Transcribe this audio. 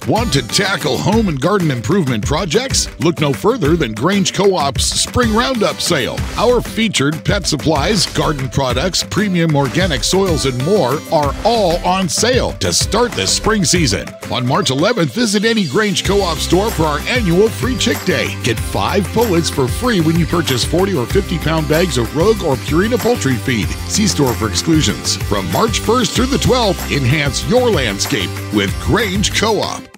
Want to tackle home and garden improvement projects? Look no further than Grange Co-op's Spring Roundup sale. Our featured pet supplies, garden products, premium organic soils, and more are all on sale to start the spring season. On March 11th, visit any Grange Co-op store for our annual Free Chick Day. Get 5 pullets for free when you purchase 40 or 50-pound bags of Rogue or Purina poultry feed. See store for exclusions. From March 1st through the 12th, enhance your landscape with Grange Co-op.